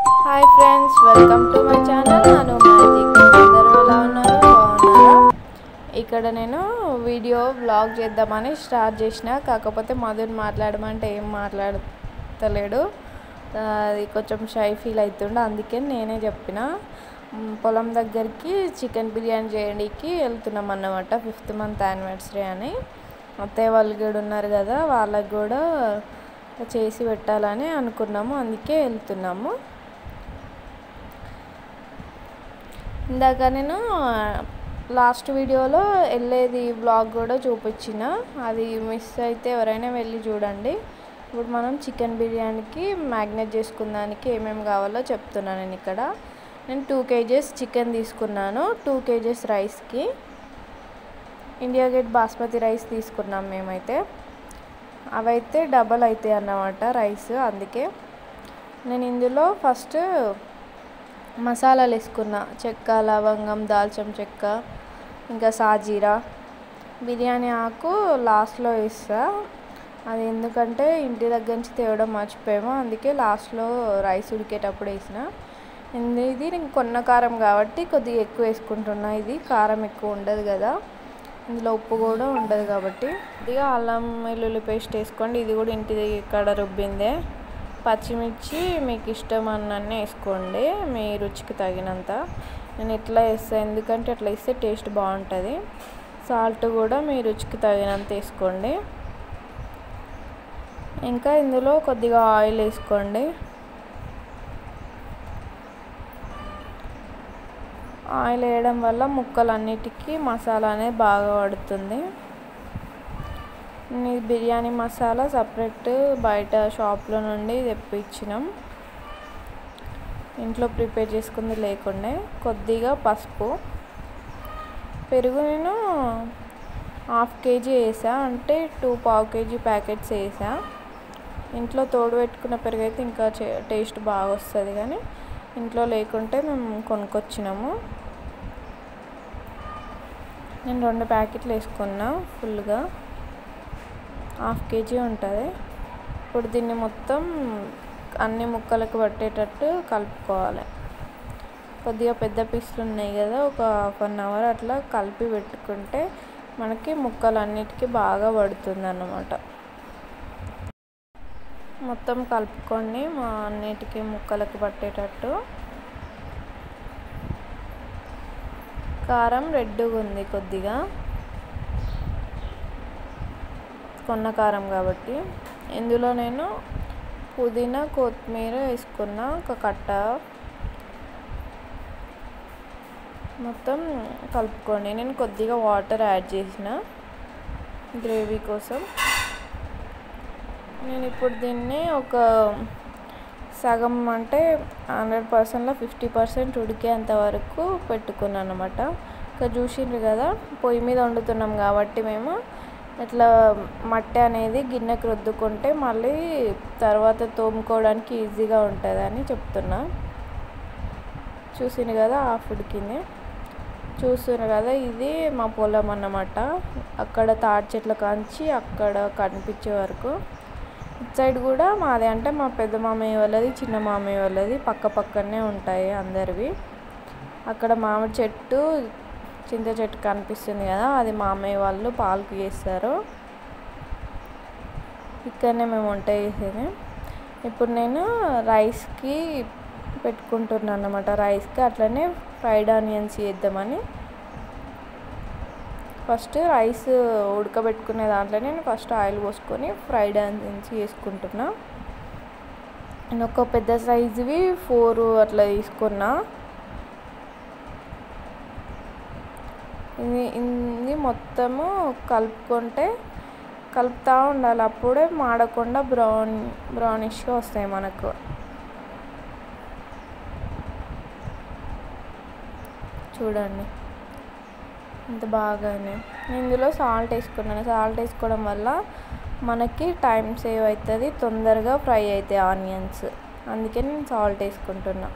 Hi friends, welcome to my channel Anu magic. అందరూ ఎలా ఉన్నారు? బాగున్నారా? ఇక్కడ నేను వీడియో వ్లాగ్ చేద్దామని స్టార్ట్ చేసిన, కాకపోతే మధుని మాట్లాడమంటే ఏం మాట్లాడతలేడు. అది కొంచెం షై ఫీల్ అవుతుండే, అందుకే నేనే చెప్పిన. పొలం దగ్గరికి చికెన్ బిర్యానీ చేయడానికి వెళ్తున్నాం అన్నమాట. 5th month యానివర్సరీ అని అత్తయ్య వాళ్ళు కూడా ఉన్నారు కదా, వాళ్ళకి కూడా చేసి పెట్టాలని అనుకున్నాము, అందుకే వెళ్తున్నాము. ఇందాక నేను లాస్ట్ వీడియోలో వెళ్ళేది వ్లాగ్ కూడా చూపించిన, అది మిస్ అయితే ఎవరైనా వెళ్ళి చూడండి. ఇప్పుడు మనం చికెన్ బిర్యానీకి మ్యాగ్నేట్ చేసుకున్నానికి ఏమేమి కావాలో చెప్తున్నాను. నేను 2 kgs చికెన్ తీసుకున్నాను. 2 kgs రైస్కి ఇండియా గేట్ బాస్మతి రైస్ తీసుకున్నాం మేమైతే. అవైతే డబల్ అవుతాయి అన్నమాట రైస్, అందుకే నేను ఇందులో ఫస్ట్ మసాలాలు వేసుకున్నా. చెక్క, లవంగం, దాల్చిన చెక్క, ఇంకా సాజీరా, బిర్యానీ ఆకు లాస్ట్లో వేస్తా. అది ఎందుకంటే ఇంటి దగ్గర నుంచి తేవడం మర్చిపోయాము, అందుకే లాస్ట్లో రైస్ ఉడికేటప్పుడు వేసిన. ఇది నేను కొన్న కారం కాబట్టి కొద్దిగా ఎక్కువ వేసుకుంటున్నా. ఇది కారం ఎక్కువ ఉండదు కదా, ఇందులో ఉప్పు కూడా ఉండదు కాబట్టి. కొద్దిగా అల్లం వెల్లుల్లి పేస్ట్ వేసుకోండి. ఇది కూడా ఇంటి ఇక్కడ రుబ్బిందే. పచ్చిమిర్చి మీకు ఇష్టం అన్నీ వేసుకోండి, మీ రుచికి తగినంత. నేను ఇట్లా వేస్తాను, ఎందుకంటే అట్లా వేస్తే టేస్ట్ బాగుంటుంది. సాల్ట్ కూడా మీ రుచికి తగినంత వేసుకోండి. ఇంకా ఇందులో కొద్దిగా ఆయిల్ వేసుకోండి. ఆయిల్ వేయడం వల్ల ముక్కలన్నిటికీ మసాలా అనేది బాగా పడుతుంది. బిర్యానీ మసాలా సపరేట్ బయట షాప్లో నుండి తెప్పించినాం, ఇంట్లో ప్రిపేర్ చేసుకుంది లేకుండే. కొద్దిగా పసుపు, పెరుగు నేను 1/2 kg వేసా, అంటే 2 పావు kg ప్యాకెట్స్ వేసా. ఇంట్లో తోడు పెట్టుకున్న పెరుగు అయితే ఇంకా టేస్ట్ బాగా వస్తుంది, కానీ ఇంట్లో లేకుంటే మేము కొనుక్కొచ్చినాము. నేను 2 ప్యాకెట్లు వేసుకున్నా ఫుల్గా, 1/2 kg ఉంటుంది. ఇప్పుడు దీన్ని మొత్తం అన్ని ముక్కలకు పట్టేటట్టు కలుపుకోవాలి. కొద్దిగా పెద్ద పీసులు ఉన్నాయి కదా, ఒక 1/2 hour అట్లా కలిపి పెట్టుకుంటే మనకి ముక్కలన్నిటికీ బాగా పడుతుంది అన్నమాట. మొత్తం కలుపుకొని అన్నిటికీ ముక్కలకు పట్టేటట్టు. కారం రెడ్గా ఉంది కొద్దిగా, కొన్న కారం కాబట్టి. ఇందులో నేను పుదీనా, కొత్తిమీర వేసుకున్న ఒక కట్ట. మొత్తం కలుపుకోండి. నేను కొద్దిగా వాటర్ యాడ్ చేసిన గ్రేవీ కోసం. నేను ఇప్పుడు దీన్ని ఒక సగం, అంటే 100%లో 50% ఉడికేంత వరకు పెట్టుకున్నాను అన్నమాట. ఇంకా చూసిండ్రు కదా, పొయ్యి మీద వండుతున్నాం కాబట్టి మేము ఇట్లా మట్టి అనేది గిన్నెకి రుద్దుకుంటే మళ్ళీ తర్వాత తోముకోవడానికి ఈజీగా ఉంటుందని చెప్తున్నా. చూసిండ్రు కదా, హాఫ్ ఉడికింది. చూస్తున్నారు కదా, ఇది మా పొలం అన్నమాట. అక్కడ తాటి చెట్ల కాంచి అక్కడ కనిపించే వరకు. ఇటు సైడ్ కూడా మాది, అంటే మా పెద్ద మామయ్య వాళ్ళది, చిన్న మామయ్య వాళ్ళది పక్క పక్కనే ఉంటాయి అందరివి. అక్కడ మామిడి చెట్టు, చింత చెట్టు కనిపిస్తుంది కదా, అది మామయ్య వాళ్ళు పాలకు చేస్తారు. ఇక్కడనే మేము వంట చేసేది. ఇప్పుడు నేను రైస్కి పెట్టుకుంటున్నాను అన్నమాట. రైస్కి అట్లనే ఫ్రైడ్ ఆనియన్స్ చేద్దామని ఫస్ట్ రైస్ ఉడకబెట్టుకునే దాంట్లో నేను ఫస్ట్ ఆయిల్ పోసుకొని ఫ్రైడ్ ఆనియన్స్ చేసుకుంటున్నా. నేను ఒక పెద్ద సైజువి 4 అట్లా తీసుకున్నా. ఇది మొత్తము కలుపుతూ ఉండాలి, అప్పుడే మాడకుండా బ్రౌనిష్గా వస్తాయి మనకు. చూడండి ఇంత బాగానే. ఇందులో సాల్ట్ వేసుకున్నాను. సాల్ట్ వేసుకోవడం వల్ల మనకి టైం సేవ్ అవుతుంది, తొందరగా ఫ్రై అవుతాయి ఆనియన్స్, అందుకే నేను సాల్ట్ వేసుకుంటున్నా.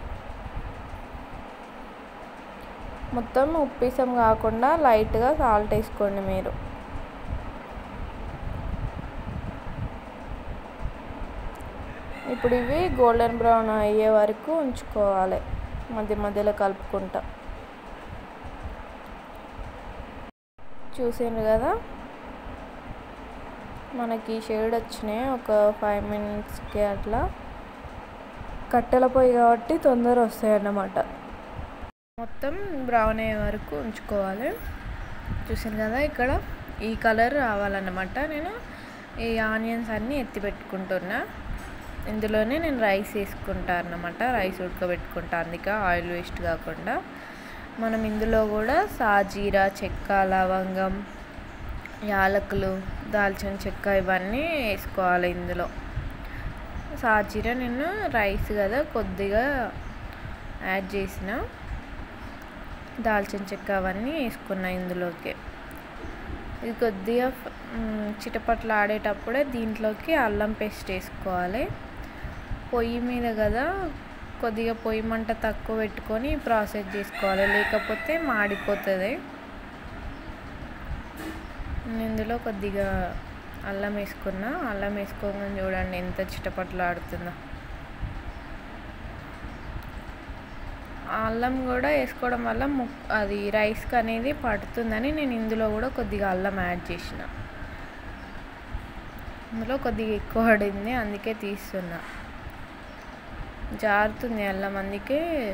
మొత్తం ఉప్పిసం కాకుండా లైట్గా సాల్ట్ వేసుకోండి మీరు. ఈ ఇప్పుడు ఇవి గోల్డెన్ బ్రౌన్ అయ్యే వరకు ఉంచుకోవాలి, మధ్య మధ్యలో కలుపుకుంటా. చూసారు కదా మనకి షేడ్ వచ్చినాయి. ఒక 5 minutesకి అట్లా. కట్టెల పొయ్యి కాబట్టి తొందర వస్తాయి అన్నమాట. మొత్తం బ్రౌన్ అయ్యే వరకు ఉంచుకోవాలి. చూసారు కదా ఇక్కడ ఈ కలర్ రావాలన్నమాట. నేను ఈ ఆనియన్స్ అన్నీ ఎత్తి పెట్టుకుంటున్నా. ఇందులోనే నేను రైస్ వేసుకుంటా అన్నమాట. రైస్ ఉడకబెట్టుకుంటా, అందుకే ఆయిల్ వేస్ట్ కాకుండా. మనం ఇందులో కూడా సాజీరా, చెక్క, లవంగం, యాలకులు, దాల్చిన చెక్క ఇవన్నీ వేసుకోవాలి. ఇందులో సాజీరా నేను రైస్ కదా కొద్దిగా యాడ్ చేసిన, దాల్చిన చెక్క అవన్నీ వేసుకున్నా ఇందులోకి. ఇది కొద్దిగా చిటపట్లు ఆడేటప్పుడే దీంట్లోకి అల్లం పేస్ట్ వేసుకోవాలి. పొయ్యి మీద కదా కొద్దిగా పొయ్యి మంట తక్కువ పెట్టుకొని ప్రాసెస్ చేసుకోవాలి, లేకపోతే మాడిపోతుంది. ఇందులో కొద్దిగా అల్లం వేసుకున్నా. అల్లం వేసుకోగానే చూడండి ఎంత చిటపట్లు ఆడుతుందో. అల్లం కూడా వేసుకోవడం వల్ల అది రైస్కి అనేది పడుతుందని నేను ఇందులో కూడా కొద్దిగా అల్లం యాడ్ చేసిన. ఇందులో కొద్దిగా ఎక్కువ పడింది, అందుకే తీస్తున్నా. జారుతుంది అల్లం, అందుకే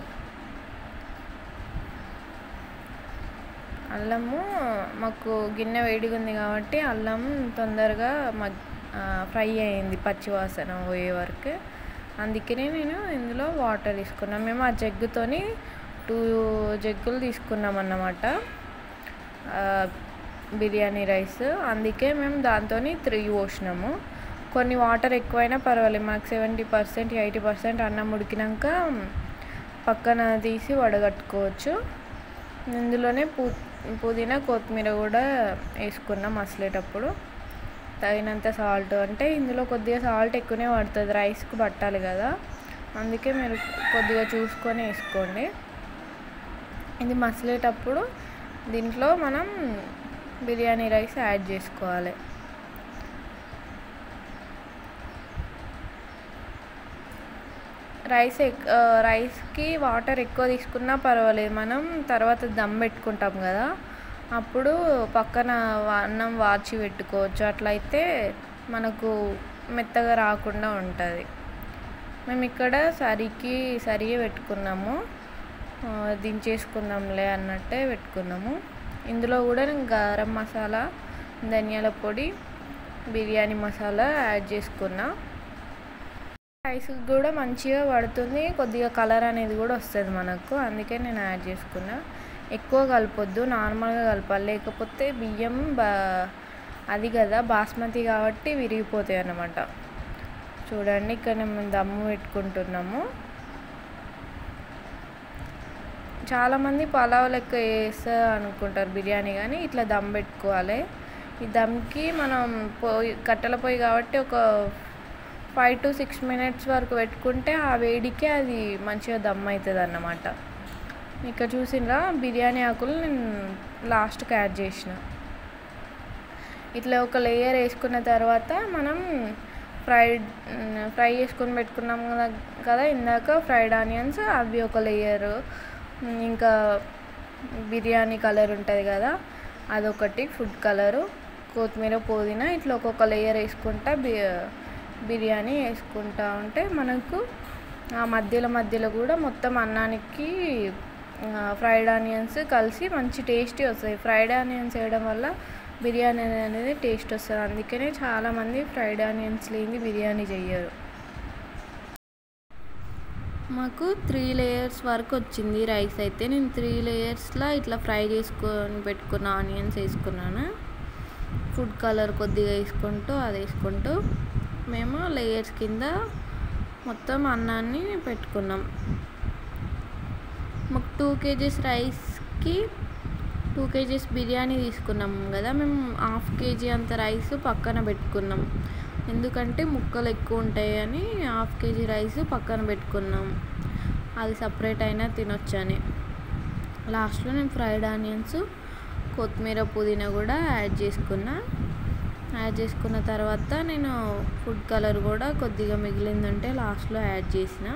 అల్లము మాకు గిన్నె వేడిగా ఉంది కాబట్టి అల్లం తొందరగా ఫ్రై అయింది పచ్చివాసన పోయే వరకు. అందుకనే నేను ఇందులో వాటర్ తీసుకున్నాను. మేము ఆ జగ్గుతోని 2 జగ్గులు తీసుకున్నాం అన్నమాట బిర్యానీ రైస్. అందుకే మేము దాంతో 3 పోసినాము. కొన్ని వాటర్ ఎక్కువైనా పర్వాలేదు, మాకు 70% 80% అన్నం ఉడికినాక పక్కన తీసి వడగట్టుకోవచ్చు. ఇందులోనే పుదీనా, కొత్తిమీర కూడా వేసుకున్నాం మసలేటప్పుడు. తగినంత సాల్ట్, అంటే ఇందులో కొద్దిగా సాల్ట్ ఎక్కువనే పడుతుంది, రైస్కి పట్టాలి కదా, అందుకే మీరు కొద్దిగా చూసుకొని వేసుకోండి. ఇది మసలేటప్పుడు దీంట్లో మనం బిర్యానీ రైస్ యాడ్ చేసుకోవాలి. రైస్కి వాటర్ ఎక్కువ తీసుకున్నా పర్వాలేదు, మనం తర్వాత దమ్ పెట్టుకుంటాం కదా అప్పుడు పక్కన అన్నం వార్చి పెట్టుకోవచ్చు. అట్లయితే మనకు మెత్తగా రాకుండా ఉంటుంది. మేము ఇక్కడ సరిగా పెట్టుకున్నాము, దించేసుకుందాంలే అన్నట్టే పెట్టుకున్నాము. ఇందులో కూడా నేను గరం మసాలా, ధనియాల పొడి, బిర్యానీ మసాలా యాడ్ చేసుకున్నా. రైస్కి కూడా మంచిగా పడుతుంది, కొద్దిగా కలర్ అనేది కూడా వస్తుంది మనకు, అందుకే నేను యాడ్ చేసుకున్నా. ఎక్కువ కలపొద్దు, నార్మల్గా కలపాలి, లేకపోతే బియ్యం అది కదా బాస్మతి కాబట్టి విరిగిపోతాయి అన్నమాట. చూడండి ఇక్కడ మేము దమ్ము పెట్టుకుంటున్నాము. చాలామంది పలావ్ లెక్క వేస్తా అనుకుంటారు బిర్యానీ, కానీ ఇట్లా దమ్ పెట్టుకోవాలి. ఈ దమ్కి మనం కట్టెల పొయ్యి కాబట్టి ఒక 5 to 6 minutes వరకు పెట్టుకుంటే ఆ వేడికే అది మంచిగా దమ్ అవుతుంది అన్నమాట. ఇక్కడ చూసినరా బిర్యానీ ఆకులు నేను లాస్ట్కి యాడ్ చేసిన. ఇట్లా ఒక లేయర్ వేసుకున్న తర్వాత మనం ఫ్రై చేసుకొని పెట్టుకున్నాం కదా ఇందాక ఫ్రైడ్ ఆనియన్స్, అవి ఒక లేయరు, ఇంకా బిర్యానీ కలర్ ఉంటుంది కదా అదొకటి, ఫుడ్ కలరు, కొత్తిమీర, పుదీనా, ఇట్లా ఒక్కొక్క లేయర్ వేసుకుంటా బిర్యానీ వేసుకుంటా ఉంటే మనకు ఆ మధ్యలో కూడా మొత్తం అన్నానికి ఫ్రైడ్ ఆనియన్స్ కలిసి మంచి టేస్టీ వస్తాయి. ఫ్రైడ్ ఆనియన్స్ వేయడం వల్ల బిర్యానీ అనేది టేస్ట్ వస్తుంది, అందుకనే చాలామంది ఫ్రైడ్ ఆనియన్స్ లేని బిర్యానీ చెయ్యరు. మాకు 3 layers వరకు వచ్చింది రైస్ అయితే. నేను 3 layers ఇట్లా ఫ్రై చేసుకొని పెట్టుకున్న ఆనియన్స్ వేసుకున్నాను. ఫుడ్ కలర్ కొద్దిగా వేసుకుంటూ మేము లేయర్స్ కింద మొత్తం అన్నాన్ని పెట్టుకున్నాం. మాకు 2 kgs రైస్కి 2 kgs బిర్యానీ తీసుకున్నాం కదా, మేము 1/2 kg అంత రైస్ పక్కన పెట్టుకున్నాం. ఎందుకంటే ముక్కలు ఎక్కువ ఉంటాయి అని 1/2 kg రైస్ పక్కన పెట్టుకున్నాం, అది సపరేట్ అయినా తినొచ్చని. లాస్ట్లో నేను ఫ్రైడ్ ఆనియన్స్, కొత్తిమీర, పుదీనా కూడా యాడ్ చేసుకున్నా. యాడ్ చేసుకున్న తర్వాత నేను ఫుడ్ కలర్ కూడా కొద్దిగా మిగిలిందంటే లాస్ట్లో యాడ్ చేసిన.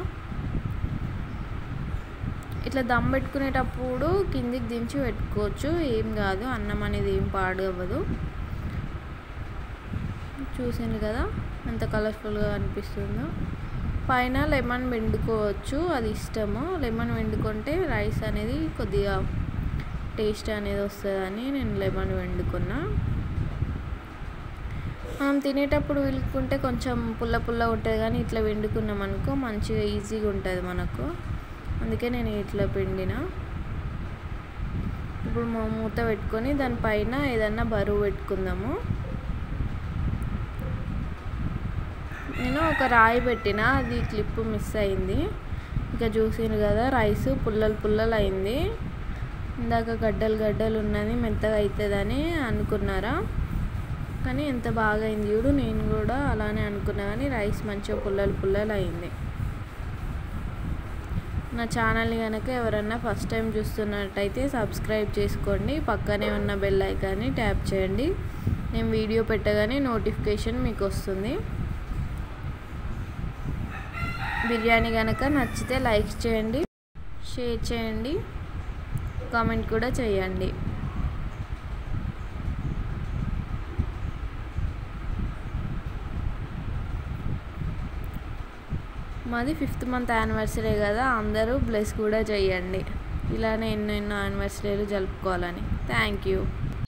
ఇట్లా దమ్ పెట్టుకునేటప్పుడు కిందికి దించి పెట్టుకోవచ్చు, ఏం కాదు, అన్నం అనేది ఏం పాడు అవ్వదు. చూసింది కదా ఎంత కలర్ఫుల్గా అనిపిస్తుందో. పైన లెమన్ పిండుకోవచ్చు, అది ఇష్టము. లెమన్ పిండుకుంటే రైస్ అనేది కొద్దిగా టేస్ట్ అనేది వస్తుందని నేను లెమన్ పిండుకున్నా. మనం తినేటప్పుడు పిండుకుంటే కొంచెం పుల్ల పుల్ల ఉంటుంది, కానీ ఇట్లా పిండుకున్నాం అనుకో మంచిగా ఈజీగా ఉంటుంది మనకు. అందుకే నేను ఇట్లా పిండిన. ఇప్పుడు మూత పెట్టుకొని దానిపైన ఏదన్నా బరువు పెట్టుకుందాము. నేను ఒక రాయి పెట్టిన, అది క్లిప్ మిస్ అయింది. ఇక చూసాను కదా రైస్ పుల్లలు పుల్లలు అయింది. ఇందాక గడ్డలు గడ్డలు ఉన్నది, మెత్తగా అవుతుందని అనుకున్నారా, కానీ ఎంత బాగా అయింది చూడు. నేను కూడా అలానే అనుకున్నా, కానీ రైస్ మంచిగా పుల్లలు పుల్లలు అయింది. నా ఛానల్ని కనుక ఎవరన్నా ఫస్ట్ టైం చూస్తున్నట్టయితే సబ్స్క్రైబ్ చేసుకోండి, పక్కనే ఉన్న బెల్ ఐకాన్ని ట్యాప్ చేయండి. నేను వీడియో పెట్టగానే నోటిఫికేషన్ మీకు వస్తుంది. బిర్యానీ కనుక నచ్చితే లైక్ చేయండి, షేర్ చేయండి, కామెంట్ కూడా చేయండి. మాది 5th మంత్ యానివర్సరీ కదా, అందరూ బ్లెస్ కూడా చేయండి. ఇలానే ఎన్నెన్నో యానివర్సరీలు జరుపుకోవాలని. Thank you.